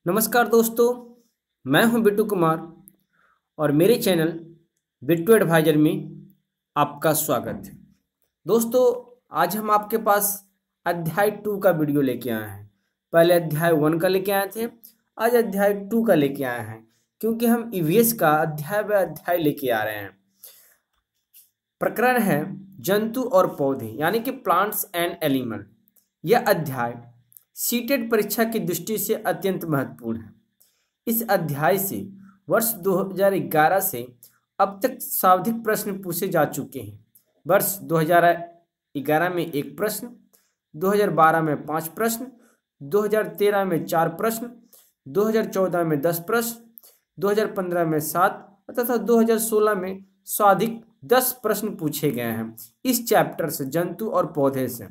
नमस्कार दोस्तों, मैं हूं बिट्टू कुमार और मेरे चैनल बिट्टू एडवाइजर में आपका स्वागत है। दोस्तों, आज हम आपके पास अध्याय 2 का वीडियो लेके आए हैं। पहले अध्याय 1 का लेके आए थे, आज अध्याय 2 का लेके आए हैं क्योंकि हम ईवीएस का अध्याय व अध्याय लेके आ रहे हैं। प्रकरण है जंतु और पौधे यानी कि प्लांट्स एंड एनिमल। यह अध्याय सीटेट परीक्षा की दृष्टि से अत्यंत महत्वपूर्ण है। इस अध्याय से वर्ष 2011 से अब तक सर्वाधिक प्रश्न पूछे जा चुके हैं। वर्ष 2011 में 1 प्रश्न, 2012 में 5 प्रश्न, 2013 में 4 प्रश्न, 2014 में 10 प्रश्न, 2015 में 7 तथा 2016 में सर्वाधिक 10 प्रश्न पूछे गए हैं इस चैप्टर से, जंतु और पौधे से।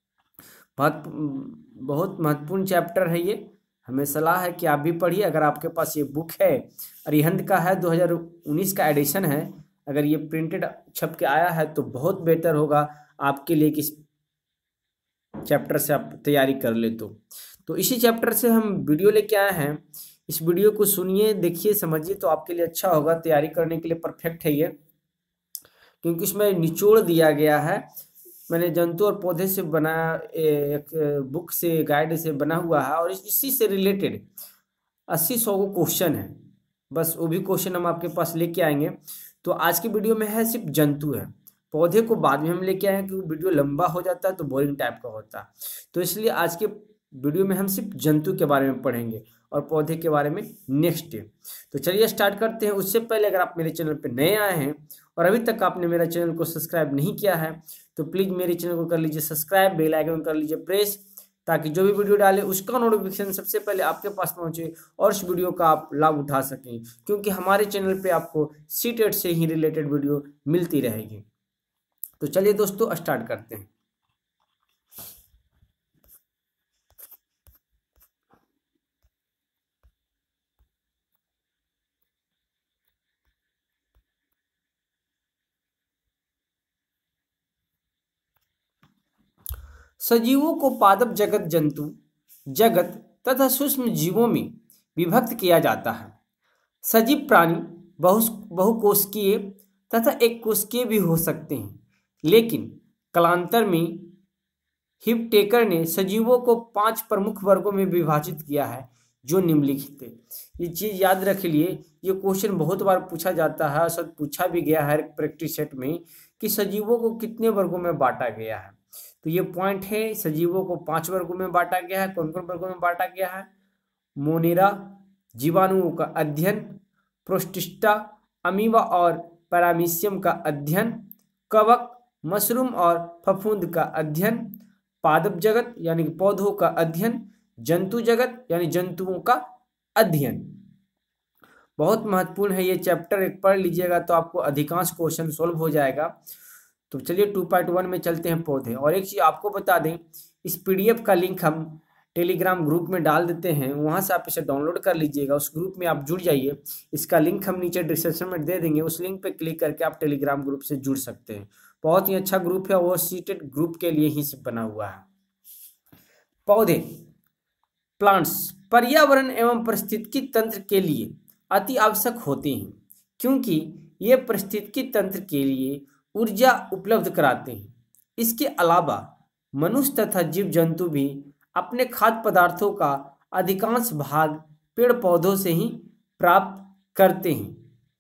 बहुत महत्वपूर्ण चैप्टर है ये। हमें सलाह है कि आप भी पढ़िए। अगर आपके पास ये बुक है, अरिहंत का है, 2019 का एडिशन है, अगर ये प्रिंटेड छप के आया है तो बहुत बेहतर होगा आपके लिए कि इस चैप्टर से आप तैयारी कर ले। तो इसी चैप्टर से हम वीडियो लेके आए हैं। इस वीडियो को सुनिए, देखिए, समझिए तो आपके लिए अच्छा होगा। तैयारी करने के लिए परफेक्ट है ये, क्योंकि इसमें निचोड़ दिया गया है। मैंने जंतु और पौधे से बना एक बुक से, गाइड से बना हुआ है और इसी से रिलेटेड 80-100 क्वेश्चन है। बस वो भी क्वेश्चन हम आपके पास लेके आएंगे। तो आज की वीडियो में है सिर्फ जंतु है, पौधे को बाद में हम लेके आए क्योंकि वीडियो लंबा हो जाता है तो बोरिंग टाइप का होता है। तो इसलिए आज के वीडियो में हम सिर्फ जंतु के बारे में पढ़ेंगे और पौधे के बारे में नेक्स्ट डे। तो चलिए स्टार्ट करते हैं। उससे पहले अगर आप मेरे चैनल पर नए आए हैं और अभी तक आपने मेरा चैनल को सब्सक्राइब नहीं किया है तो प्लीज़ मेरे चैनल को कर लीजिए सब्सक्राइब, बेल आइकन कर लीजिए प्रेस, ताकि जो भी वीडियो डाले उसका नोटिफिकेशन सबसे पहले आपके पास पहुंचे और उस वीडियो का आप लाभ उठा सकें, क्योंकि हमारे चैनल पे आपको सीटेट से ही रिलेटेड वीडियो मिलती रहेगी। तो चलिए दोस्तों स्टार्ट करते हैं। सजीवों को पादप जगत, जंतु जगत तथा सूक्ष्म जीवों में विभक्त किया जाता है। सजीव प्राणी बहुकोशिकीय तथा एक कोशिकीय भी हो सकते हैं, लेकिन कालांतर में हिपटेकर ने सजीवों को 5 प्रमुख वर्गों में विभाजित किया है जो निम्नलिखित है। ये चीज याद रख लिए, ये क्वेश्चन बहुत बार पूछा जाता है, सब पूछा भी गया है प्रैक्टिस सेट में कि सजीवों को कितने वर्गों में बांटा गया है। तो ये पॉइंट है, सजीवों को 5 वर्गों में बांटा गया है। कौन कौन वर्गों में बांटा गया है? मोनेरा, जीवाणुओं का अध्ययन, प्रोटिस्टा, अमीबा और पैरामीशियम का अध्ययन, कवक, मशरूम और फफूंद का अध्ययन, पादप जगत यानी पौधों का अध्ययन, जंतु जगत यानी जंतुओं का अध्ययन। बहुत महत्वपूर्ण है ये चैप्टर, एक पढ़ लीजिएगा तो आपको अधिकांश क्वेश्चन सोल्व हो जाएगा। तो चलिए 2.1 में चलते हैं, पौधे। और एक चीज आपको बता दें, इस पीडीएफ का लिंक हम टेलीग्राम ग्रुप में डाल देते हैं, वहां से आप इसे डाउनलोड कर लीजिएगा। उस ग्रुप में आप जुड़ जाइए, इसका लिंक हम नीचे डिस्क्रिप्शन में दे देंगे। उस लिंक पे क्लिक करके आप टेलीग्राम ग्रुप से जुड़ सकते हैं। बहुत ही अच्छा ग्रुप है, वो सीटेड ग्रुप के लिए ही बना हुआ है। पौधे, प्लांट्स पर्यावरण एवं पारिस्थितिकी तंत्र के लिए अति आवश्यक होते हैं, क्योंकि ये पारिस्थितिकी तंत्र के लिए ऊर्जा उपलब्ध कराते हैं। इसके अलावा मनुष्य तथा जीव जंतु भी अपने खाद्य पदार्थों का अधिकांश भाग पेड़ पौधों से ही प्राप्त करते हैं।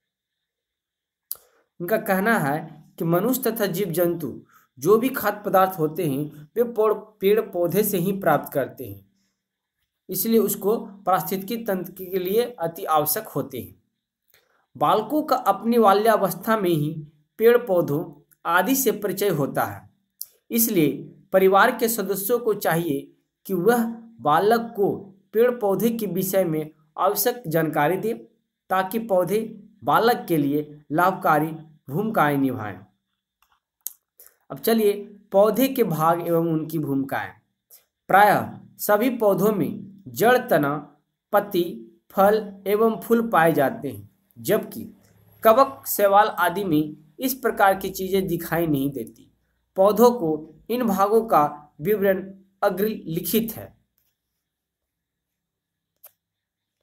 उनका कहना है कि मनुष्य तथा जीव जंतु जो भी खाद्य पदार्थ होते हैं वे पेड़ पौधे से ही प्राप्त करते हैं, इसलिए उसको पारिस्थितिकी तंत्र के लिए अति आवश्यक होते हैं। बालकों का अपनी बाल्यावस्था में ही पेड़ पौधों आदि से परिचय होता है, इसलिए परिवार के सदस्यों को चाहिए कि वह बालक को पेड़ पौधे के विषय में आवश्यक जानकारी दे, ताकि पौधे बालक के लिए लाभकारी भूमिकाएं निभाएं। अब चलिए पौधे के भाग एवं उनकी भूमिकाएं। प्रायः सभी पौधों में जड़, तना, पत्ती, फल एवं फूल पाए जाते हैं, जबकि कवक, शैवाल आदि में इस प्रकार की चीजें दिखाई नहीं देती। पौधों को इन भागों का विवरण अग्र लिखित है।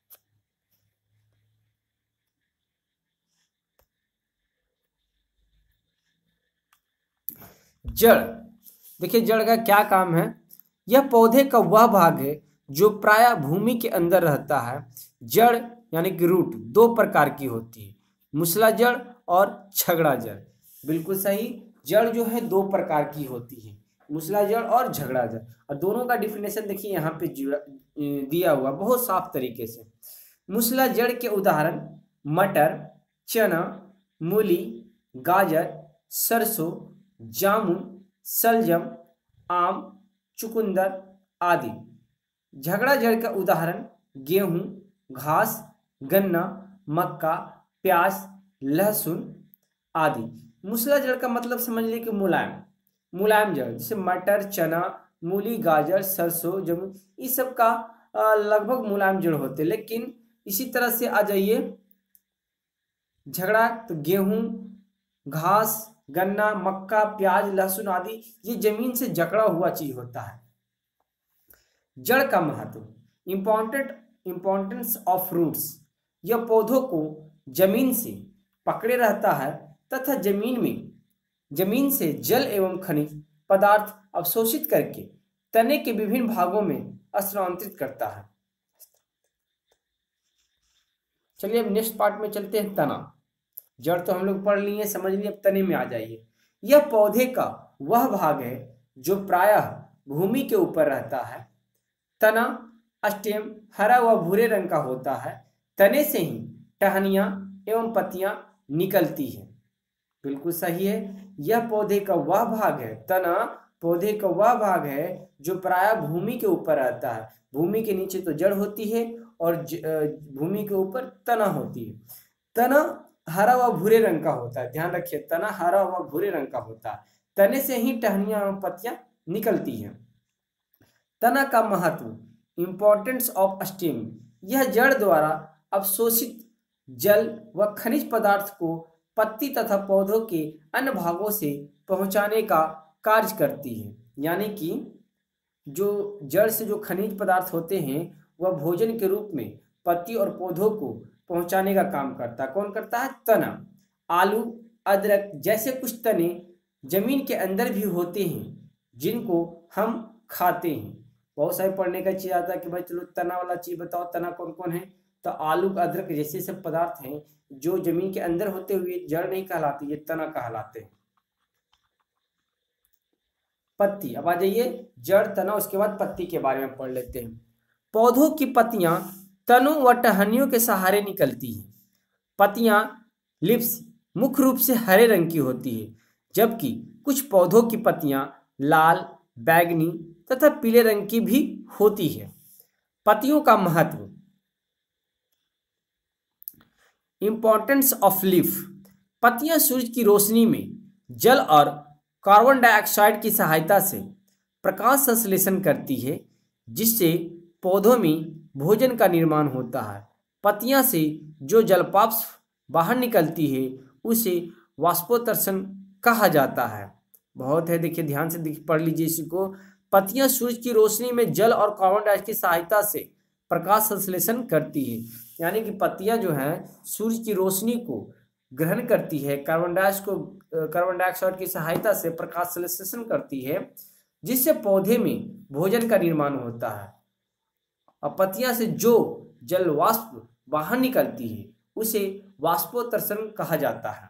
जड़, देखिए जड़ का क्या काम है। यह पौधे का वह भाग है जो प्रायः भूमि के अंदर रहता है। जड़ यानी कि रूट दो प्रकार की होती है, मूसला जड़ और झगड़ा जड़। बिल्कुल सही, जड़ जो है दो प्रकार की होती है, मूसला जड़ और झगड़ा जड़। और दोनों का डिफिनेशन देखिए यहाँ पे दिया हुआ बहुत साफ तरीके से। मूसला जड़ के उदाहरण मटर, चना, मूली, गाजर, सरसों, जामुन, शलजम, आम, चुकंदर आदि। झगड़ा जड़ का उदाहरण गेहूं, घास, गन्ना, मक्का, प्याज, लहसुन आदि। मूसला जड़ का मतलब समझ लीजिए कि मुलायम, मुलायम जड़, जैसे मटर, चना, मूली, गाजर, सरसों, जामुन, इस सब का लगभग मुलायम जड़ होते हैं। लेकिन इसी तरह से आ जाइए झगड़ा, तो गेहूं, घास, गन्ना, मक्का, प्याज, लहसुन आदि ये जमीन से जकड़ा हुआ चीज होता है। जड़ का महत्व, इंपॉर्टेंस ऑफ रूट्स, यह पौधों को जमीन से पकड़े रहता है तथा जमीन से जल एवं खनिज पदार्थ अवशोषित करके तने के विभिन्न भागों में स्थानांतरित करता है। चलिए अब नेक्स्ट पार्ट में चलते हैं। तना, जड़ तो हम लोग पढ़ लिए, समझ लिए, अब तने में आ जाइए। यह पौधे का वह भाग है जो प्रायः भूमि के ऊपर रहता है। तना स्टेम हरा व भूरे रंग का होता है। तने से ही टहनियां एवं पत्तियां निकलती हैं। बिल्कुल सही है, यह पौधे का वह भाग है, तना पौधे का वह भाग है जो प्रायः भूमि के ऊपर रहता है। भूमि के नीचे तो जड़ होती है और भूमि के ऊपर तना होती है। तना हरा व भूरे रंग का होता है, ध्यान रखिए, तना हरा व भूरे रंग का होता है। तने से ही टहनियां एवं पत्तियां निकलती हैं। तना का महत्व, इंपॉर्टेंस ऑफ स्टेम, यह जड़ द्वारा अवशोषित जल व खनिज पदार्थ को पत्ती तथा पौधों के अन्य भागों से पहुंचाने का कार्य करती है। यानी कि जो जड़ से जो खनिज पदार्थ होते हैं वह भोजन के रूप में पत्ती और पौधों को पहुंचाने का काम करता है। कौन करता है? तना। आलू, अदरक जैसे कुछ तने जमीन के अंदर भी होते हैं जिनको हम खाते हैं। बहुत सारे पढ़ने का चीज आता है कि भाई चलो तना वाला चीज बताओ, तना कौन कौन है? तो आलू, अदरक जैसे सब पदार्थ हैं जो जमीन के अंदर होते हुए जड़ नहीं कहलाते, ये तना कहलाते हैं। पत्ती, अब आ जाइए जड़, तना, उसके बाद पत्ती के बारे में पढ़ लेते हैं। पौधों की पत्तियां तनों व टहनियों के सहारे निकलती हैं। पत्तियां, लिप्स मुख्य रूप से हरे रंग की होती है, जबकि कुछ पौधों की पत्तियां लाल, बैंगनी तथा पीले रंग की भी होती है। पत्तियों का महत्व, इंपॉर्टेंस ऑफ लीफ, पत्तियां सूरज की रोशनी में जल और कार्बन डाइऑक्साइड की सहायता से प्रकाश संश्लेषण करती है, जिससे पौधों में भोजन का निर्माण होता है। पत्तियां से जो जलवाष्प बाहर निकलती है उसे वाष्पोत्सर्जन कहा जाता है। बहुत है, देखिए ध्यान से पढ़ लीजिए इसको। पत्तियां सूरज की रोशनी में जल और कार्बन डाइऑक्साइड की सहायता से प्रकाश संश्लेषण करती है। यानी कि पत्तियां जो हैं सूरज की रोशनी को ग्रहण करती है, कार्बन डाइऑक्साइड की सहायता से प्रकाश संश्लेषण करती है, जिससे पौधे में भोजन का निर्माण होता है। और पत्तियां से जो जल वाष्प बाहर निकलती है उसे वाष्पोत्सर्जन कहा जाता है।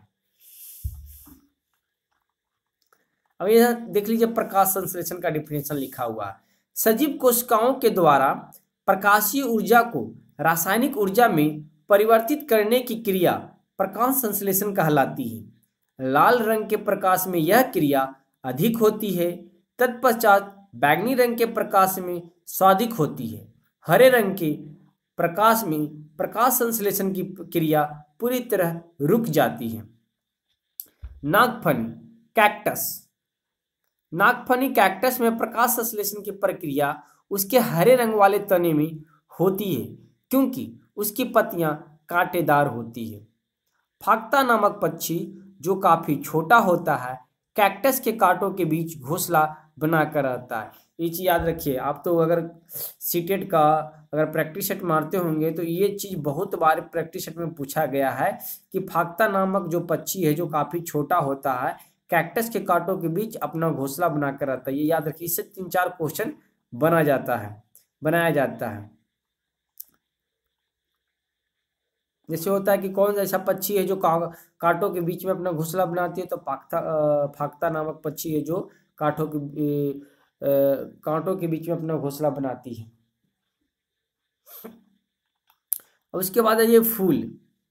अब यह देख लीजिए प्रकाश संश्लेषण का डिफिनेशन लिखा हुआ है। सजीव कोशिकाओं के द्वारा प्रकाशीय ऊर्जा को रासायनिक ऊर्जा में परिवर्तित करने की क्रिया प्रकाश संश्लेषण कहलाती है। लाल रंग के प्रकाश में यह क्रिया अधिक होती है, तत्पश्चात बैंगनी रंग के प्रकाश में स्वाधिक होती है। हरे रंग के प्रकाश में प्रकाश संश्लेषण की क्रिया पूरी तरह रुक जाती है। नागफनी, कैक्टस, नागफनी कैक्टस में प्रकाश संश्लेषण की प्रक्रिया उसके हरे रंग वाले तने में होती है, क्योंकि उसकी पत्तियां कांटेदार होती है। फाक्ता नामक पक्षी जो काफी छोटा होता है, कैक्टस के कांटों के बीच घोंसला बनाकर रहता है। ये चीज याद रखिए, आप तो अगर सीटेट का अगर प्रैक्टिस सेट मारते होंगे तो ये चीज बहुत बार प्रैक्टिस सेट में पूछा गया है कि फाक्ता नामक जो पक्षी है जो काफी छोटा होता है, कैक्टस के कांटों के बीच अपना घोंसला बनाकर रहता है। ये याद रखिए, इससे 3-4 क्वेश्चन बनाया जाता है। जैसे होता है कि कौन सा ऐसा पक्षी है जो कांटों के बीच में अपना घोंसला बनाती है, तो फाख्ता नामक पक्षी है जो कांटों के बीच में अपना घोंसला बनाती है। और उसके बाद है ये फूल।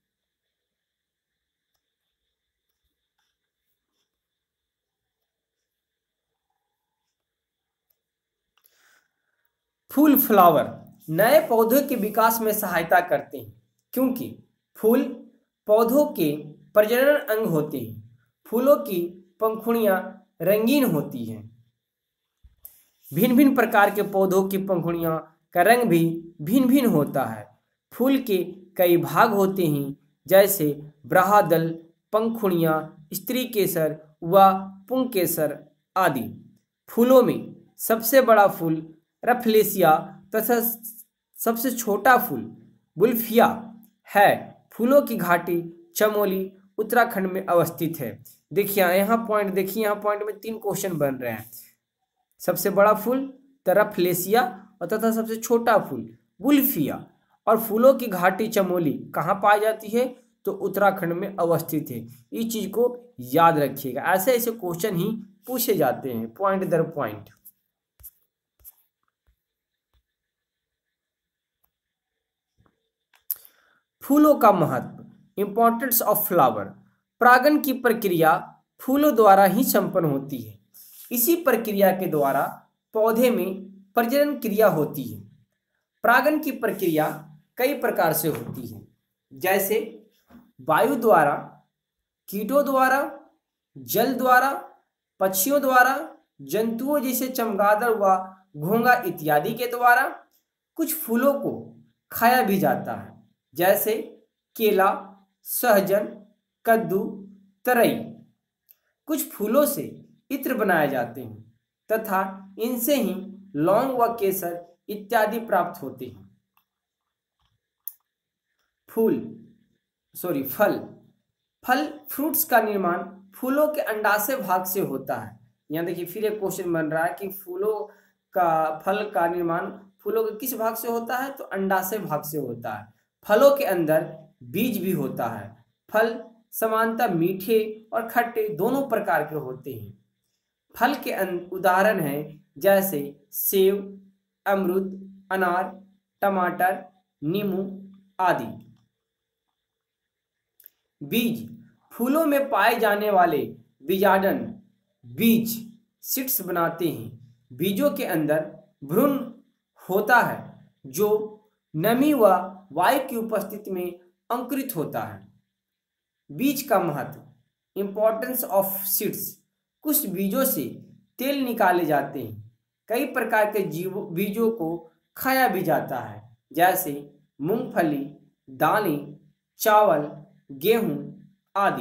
फूल फ्लावर नए पौधों के विकास में सहायता करते हैं, क्योंकि फूल पौधों के प्रजनन अंग होते हैं। फूलों की पंखुड़ियां रंगीन होती हैं। भिन्न भिन्न प्रकार के पौधों की पंखुड़ियों का रंग भी भिन्न भिन्न होता है। फूल के कई भाग होते हैं, जैसे बाह्यदल, पंखुड़ियां, स्त्री केसर व पुंकेसर आदि। फूलों में सबसे बड़ा फूल रफलेसिया तथा सबसे छोटा फूल बुल्फिया है। फूलों की घाटी चमोली उत्तराखंड में अवस्थित है। देखिए यहाँ पॉइंट देखिए, यहाँ पॉइंट में 3 क्वेश्चन बन रहे हैं। सबसे बड़ा फूल रफलेसिया और तथा सबसे छोटा फूल बुल्फिया, और फूलों की घाटी चमोली कहाँ पाई जाती है, तो उत्तराखंड में अवस्थित है। इस चीज को याद रखिएगा, ऐसे ऐसे क्वेश्चन ही पूछे जाते हैं पॉइंट दर पॉइंट। फूलों का महत्व, इंपॉर्टेंस ऑफ फ्लावर। परागण की प्रक्रिया फूलों द्वारा ही संपन्न होती है। इसी प्रक्रिया के द्वारा पौधे में प्रजनन क्रिया होती है। परागण की प्रक्रिया कई प्रकार से होती है, जैसे वायु द्वारा, कीटों द्वारा, जल द्वारा, पक्षियों द्वारा, जंतुओं जैसे चमगादड़ व घोंघा इत्यादि के द्वारा। कुछ फूलों को खाया भी जाता है, जैसे केला, सहजन, कद्दू, तरई। कुछ फूलों से इत्र बनाए जाते हैं तथा इनसे ही लौंग व केसर इत्यादि प्राप्त होते हैं। फल फ्रूट्स का निर्माण फूलों के अंडाशय भाग से होता है। यहाँ देखिए फिर एक क्वेश्चन बन रहा है कि फल का निर्माण फूलों के किस भाग से होता है, तो अंडाशय भाग से होता है। फलों के अंदर बीज भी होता है। फल समानतः मीठे और खट्टे दोनों प्रकार के होते हैं। फल के उदाहरण हैं जैसे सेब, अमरूद, अनार, टमाटर, नींबू आदि। बीज, फूलों में पाए जाने वाले बीजांड बीज सीड्स बनाते हैं। बीजों के अंदर भ्रूण होता है जो नमी व वायु की उपस्थिति में अंकुरित होता है। बीज का महत्व, इंपॉर्टेंस ऑफ सीड्स। कुछ बीजों से तेल निकाले जाते हैं। कई प्रकार के बीजों को खाया भी जाता है, जैसे मूंगफली, दालें, चावल, गेहूं आदि।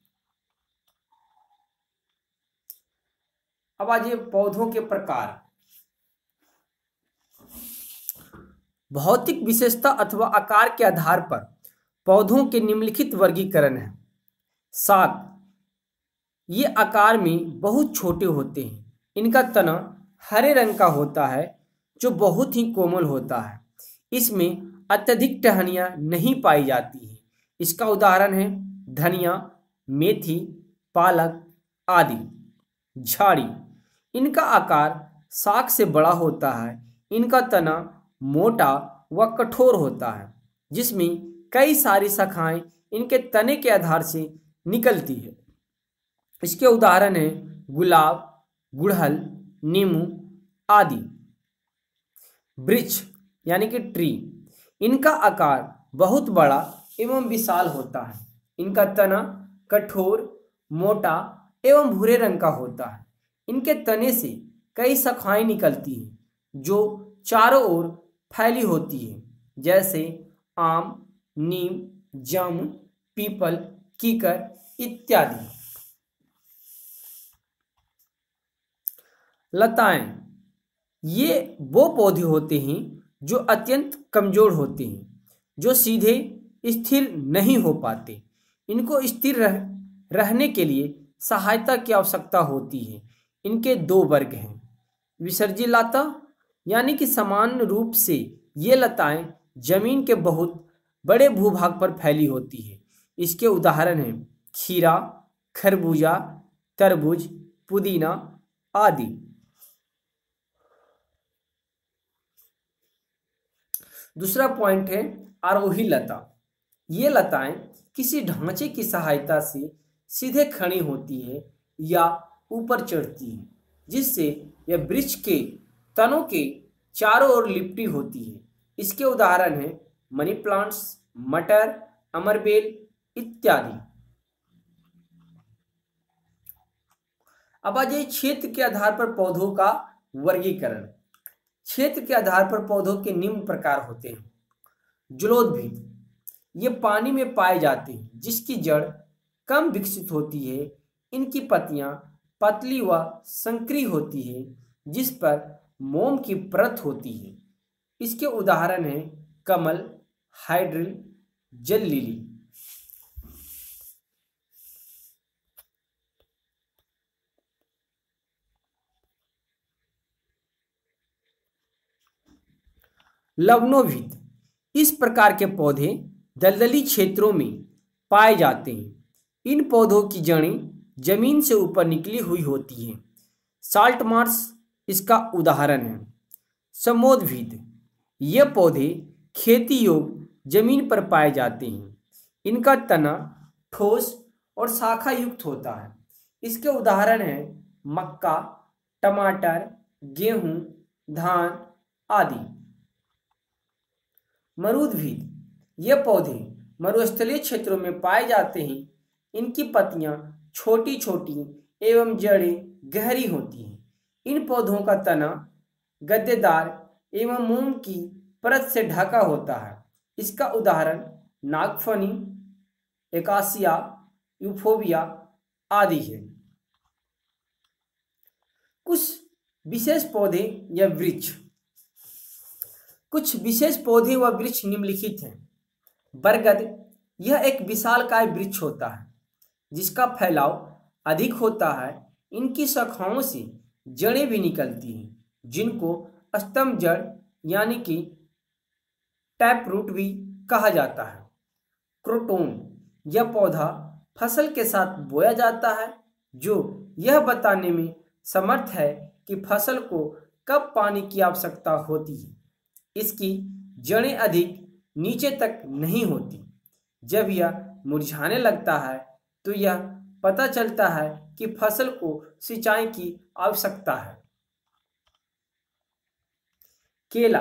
अब आइए पौधों के प्रकार। भौतिक विशेषता अथवा आकार के आधार पर पौधों के निम्नलिखित वर्गीकरण है। साग, ये आकार में बहुत छोटे होते हैं। इनका तना हरे रंग का होता है जो बहुत ही कोमल होता है। इसमें अत्यधिक टहनियाँ नहीं पाई जाती हैं। इसका उदाहरण है धनिया, मेथी, पालक आदि। झाड़ी, इनका आकार साग से बड़ा होता है। इनका तना मोटा व कठोर होता है, जिसमें कई सारी शाखाएं इनके तने के आधार से निकलती है। इसके उदाहरण हैं गुलाब, गुड़हल, नींबू आदि। वृक्ष यानी कि ट्री, इनका आकार बहुत बड़ा एवं विशाल होता है। इनका तना कठोर, मोटा एवं भूरे रंग का होता है। इनके तने से कई शाखाएं निकलती हैं जो चारों ओर फैली होती है, जैसे आम, नीम, जामुन, पीपल, कीकर इत्यादि। लताएं, ये वो पौधे होते हैं जो अत्यंत कमजोर होते हैं, जो सीधे स्थिर नहीं हो पाते। इनको स्थिर रहने के लिए सहायता की आवश्यकता होती है। इनके दो वर्ग हैं, विसर्जी लता यानी कि सामान्य रूप से ये लताएं जमीन के बहुत बड़े भूभाग पर फैली होती है। इसके उदाहरण हैं खीरा, खरबूजा, तरबूज, पुदीना आदि। दूसरा पॉइंट है आरोही लता। ये लताएं किसी ढांचे की सहायता से सीधे खड़ी होती है या ऊपर चढ़ती है, जिससे यह वृक्ष के तनों के चारों ओर लिपटी होती है। इसके उदाहरण हैं मनी प्लांट्स, मटर, अमरबेल इत्यादि। अब आ जाइए क्षेत्र के आधार पर पौधों का वर्गीकरण। क्षेत्र के आधार पर पौधों के निम्न प्रकार होते हैं। जलोद्भिद, ये पानी में पाए जाते हैं, जिसकी जड़ कम विकसित होती है। इनकी पत्तियां पतली व संकरी होती है, जिस पर मोम की परत होती है। इसके उदाहरण हैं कमल, हाइड्रिल, जल लिली। लवणोभिद, इस प्रकार के पौधे दलदली क्षेत्रों में पाए जाते हैं। इन पौधों की जड़ें जमीन से ऊपर निकली हुई होती हैं। साल्ट मार्श इसका उदाहरण है। समोद्भिद, ये पौधे खेती योग्य जमीन पर पाए जाते हैं। इनका तना ठोस और शाखा युक्त होता है। इसके उदाहरण हैं मक्का, टमाटर, गेहूं, धान आदि। मरूदभिद, ये पौधे मरुस्थलीय क्षेत्रों में पाए जाते हैं। इनकी पत्तियां छोटी छोटी एवं जड़ें गहरी होती हैं। इन पौधों का तना गद्देदार एवं मोम की परत से ढका होता है। इसका उदाहरण नागफनी, एकासिया, यूफोबिया आदि है। कुछ विशेष पौधे या वृक्ष। कुछ विशेष पौधे व वृक्ष निम्नलिखित हैं। बरगद, यह एक विशालकाय वृक्ष होता है, जिसका फैलाव अधिक होता है। इनकी शाखाओं से जड़ें भी निकलती हैं, जिनको स्तंभ जड़ यानी कि टैप रूट भी कहा जाता है। क्रोटोन, यह पौधा फसल के साथ बोया जाता है, जो यह बताने में समर्थ है कि फसल को कब पानी की आवश्यकता होती है। इसकी जड़ें अधिक नीचे तक नहीं होती। जब यह मुरझाने लगता है तो यह पता चलता है कि फसल को सिंचाई की आवश्यकता है। केला,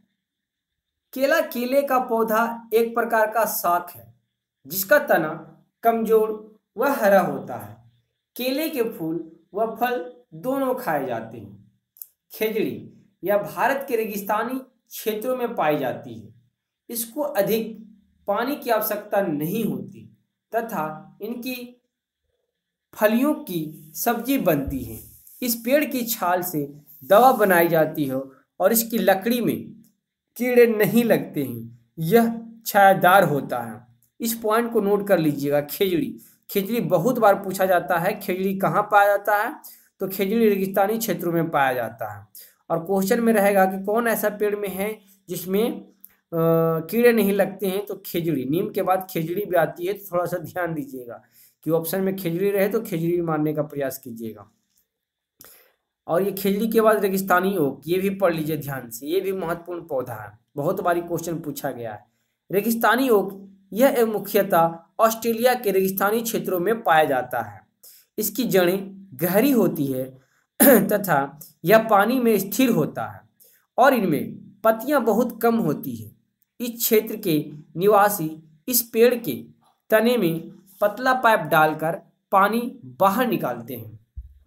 केले का पौधा एक प्रकार का शाक है, जिसका तना कमजोर व हरा होता है। केले के फूल व फल दोनों खाए जाते हैं। खेजड़ी, यह भारत के रेगिस्तानी क्षेत्रों में पाई जाती है। इसको अधिक पानी की आवश्यकता नहीं होती तथा इनकी फलियों की सब्जी बनती है। इस पेड़ की छाल से दवा बनाई जाती है और इसकी लकड़ी में कीड़े नहीं लगते हैं। यह छायादार होता है। इस पॉइंट को नोट कर लीजिएगा। खेजड़ी बहुत बार पूछा जाता है। खेजड़ी कहाँ पाया जाता है? तो खेजड़ी रेगिस्तानी क्षेत्रों में पाया जाता है। और क्वेश्चन में रहेगा कि कौन ऐसा पेड़ में है जिसमें कीड़े नहीं लगते हैं, तो खेजड़ी। नीम के बाद खेजड़ी भी आती है, तो थोड़ा सा ध्यान दीजिएगा कि ऑप्शन में खेजड़ी रहे तो खेजड़ी भी मानने का प्रयास कीजिएगा। और ये खेजड़ी के बाद रेगिस्तानी ओक, ये भी पढ़ लीजिए ध्यान से, ये भी महत्वपूर्ण पौधा है, बहुत बारी क्वेश्चन पूछा गया है। रेगिस्तानी ओक यह मुख्यतः ऑस्ट्रेलिया के रेगिस्तानी क्षेत्रों में पाया जाता है। इसकी जड़ें गहरी होती है तथा यह पानी में स्थिर होता है और इनमें पत्तियां बहुत कम होती है। इस क्षेत्र के निवासी इस पेड़ के तने में पतला पाइप डालकर पानी बाहर निकालते हैं।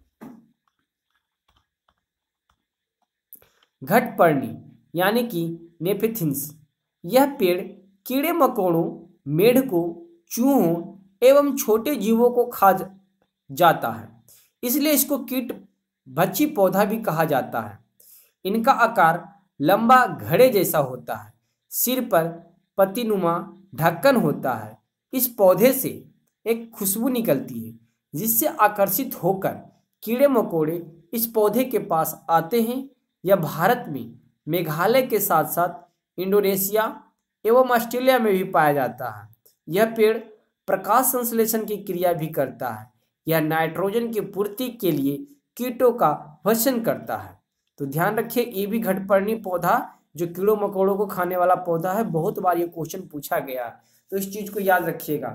घटपर्णी यानी कि नेफेथिन्स, यह पेड़ कीड़े मकोड़ों, मेढकों, चूहों एवं छोटे जीवों को खा जाता है, इसलिए इसको कीट भक्षी पौधा भी कहा जाता है। इनका आकार लंबा घड़े जैसा होता है। सिर पर पत्तीनुमा ढक्कन होता है। इस पौधे से एक खुशबू निकलती है, जिससे आकर्षित होकर कीड़े मकोड़े इस पौधे के पास आते हैं। यह भारत में मेघालय के साथ साथ इंडोनेशिया एवं ऑस्ट्रेलिया में भी पाया जाता है। यह पेड़ प्रकाश संश्लेषण की क्रिया भी करता है। यह नाइट्रोजन की पूर्ति के लिए कीटों का भक्षण करता है। तो ध्यान रखिए, ये भी घटपर्णी पौधा जो कीड़ों मकोड़ों को खाने वाला पौधा है, बहुत बार ये क्वेश्चन पूछा गया है, तो इस चीज को याद रखिएगा।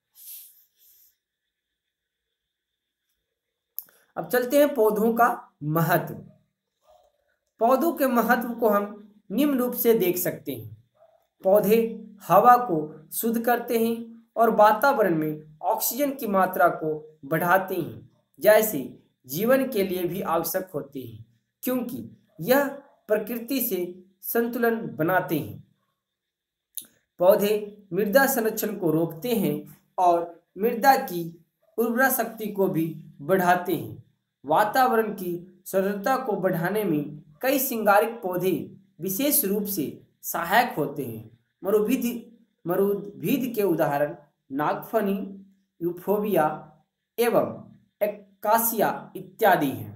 अब चलते हैं पौधों का महत्व। पौधों के महत्व को हम निम्न रूप से देख सकते हैं। पौधे हवा को शुद्ध करते हैं और वातावरण में ऑक्सीजन की मात्रा को बढ़ाते हैं, जैसे जीवन के लिए भी आवश्यक होते हैं, क्योंकि यह प्रकृति से संतुलन बनाते हैं। पौधे मृदा संरक्षण को रोकते हैं और मृदा की उर्वरा शक्ति को भी बढ़ाते हैं। वातावरण की शुद्धता को बढ़ाने में कई श्रृंगारिक पौधे विशेष रूप से सहायक होते हैं। मरुद्भिद के उदाहरण नागफनी, यूफोबिया एवं एक्कासिया इत्यादि हैं।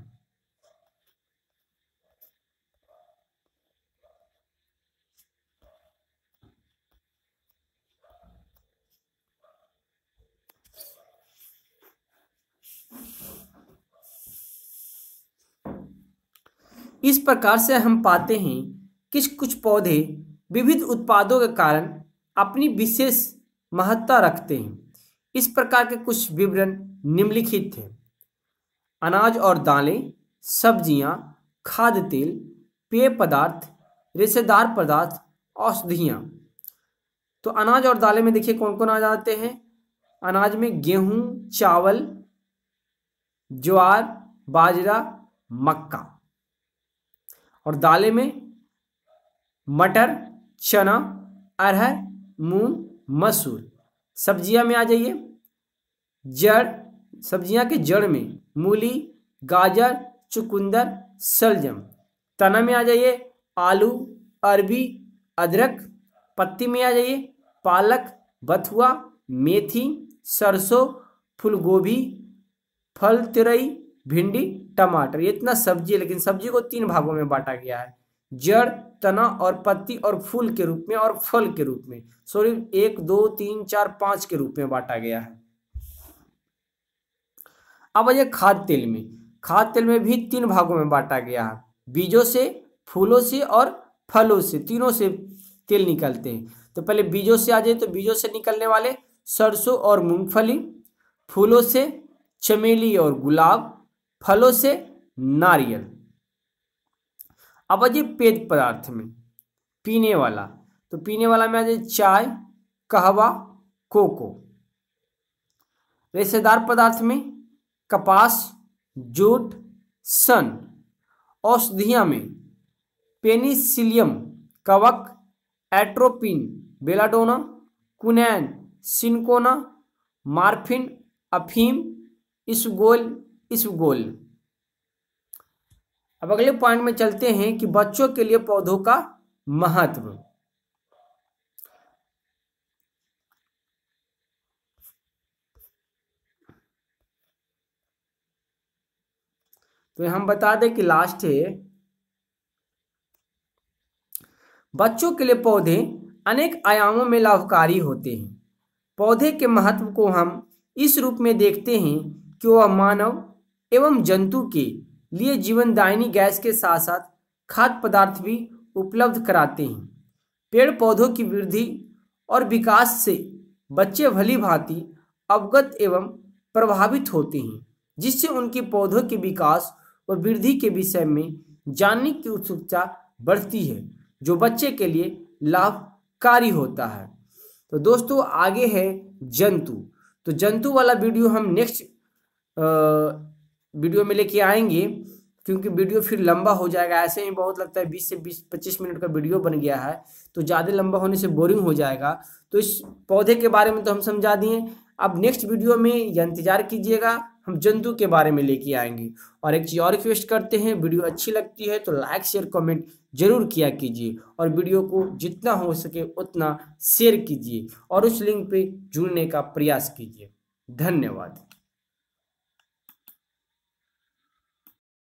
इस प्रकार से हम पाते हैं कि कुछ पौधे विविध उत्पादों के कारण अपनी विशेष महत्ता रखते हैं। इस प्रकार के कुछ विवरण निम्नलिखित हैं। अनाज और दालें, सब्जियां, खाद्य तेल, पेय पदार्थ, रेशेदार पदार्थ, औषधियां। तो अनाज और दालें में देखिए कौन कौन आ जाते हैं। अनाज में गेहूं, चावल, ज्वार, बाजरा, मक्का। और दालें में मटर, चना, अरहर, मूंग, मसूर। सब्जियां में आ जाइए, जड़, सब्जियां के जड़ में मूली, गाजर, चुकंदर, शलजम। तना में आ जाइए, आलू, अरबी, अदरक। पत्ती में आ जाइए, पालक, बथुआ, मेथी, सरसों, फूलगोभी, फल तिरई, भिंडी, टमाटर। ये इतना सब्जी है, लेकिन सब्जी को 3 भागों में बांटा गया है, जड़, तना और पत्ती और फूल के रूप में और फल के रूप में। सॉरी, 1 2 3 4 5 के रूप में बांटा गया है। अब आइए खाद्य तेल में। खाद्य तेल में भी 3 भागों में बांटा गया है, बीजों से, फूलों से और फलों से, तीनों से तेल निकलते हैं। तो पहले बीजों से आ जाए, तो बीजों से निकलने वाले सरसों और मूंगफली, फूलों से चमेली और गुलाब, फलों से नारियल। अब आ जाइए पेय पदार्थ में, पीने वाला। तो पीने वाला में आ जाए चाय, कहवा, कोको। रेशेदार पदार्थ में कपास, जूट, सन। औषधियां में पेनिसिलियम, कवक, एट्रोपिन, बेलाडोना, कुनैन, सिनकोना, मार्फिन, अफीम, इसबगोल। अब अगले पॉइंट में चलते हैं कि बच्चों के लिए पौधों का महत्व। तो हम बता दें कि लास्ट है, बच्चों के लिए पौधे अनेक आयामों में लाभकारी होते हैं। पौधे के महत्व को हम इस रूप में देखते हैं कि वह मानव एवं जंतु के लिए जीवनदायिनी गैस के साथ साथ खाद्य पदार्थ भी उपलब्ध कराते हैं। पेड़ पौधों की वृद्धि और विकास से बच्चे भली भांति अवगत एवं प्रभावित होते हैं, जिससे उनकी पौधों के विकास व वृद्धि के विषय में जानने की उत्सुकता बढ़ती है, जो बच्चे के लिए लाभकारी होता है। तो दोस्तों आगे है जंतु। तो जंतु वाला वीडियो हम नेक्स्ट वीडियो में लेके आएंगे, क्योंकि वीडियो फिर लंबा हो जाएगा। ऐसे ही बहुत लगता है 20 से 25 मिनट का वीडियो बन गया है, तो ज़्यादा लंबा होने से बोरिंग हो जाएगा। तो इस पौधे के बारे में तो हम समझा दिए। अब नेक्स्ट वीडियो में इंतजार कीजिएगा, हम जंतु के बारे में लेके आएंगे। और एक चीज़ और रिक्वेस्ट करते हैं, वीडियो अच्छी लगती है तो लाइक शेयर कमेंट जरूर किया कीजिए, और वीडियो को जितना हो सके उतना शेयर कीजिए और उस लिंक पे जुड़ने का प्रयास कीजिए। धन्यवाद।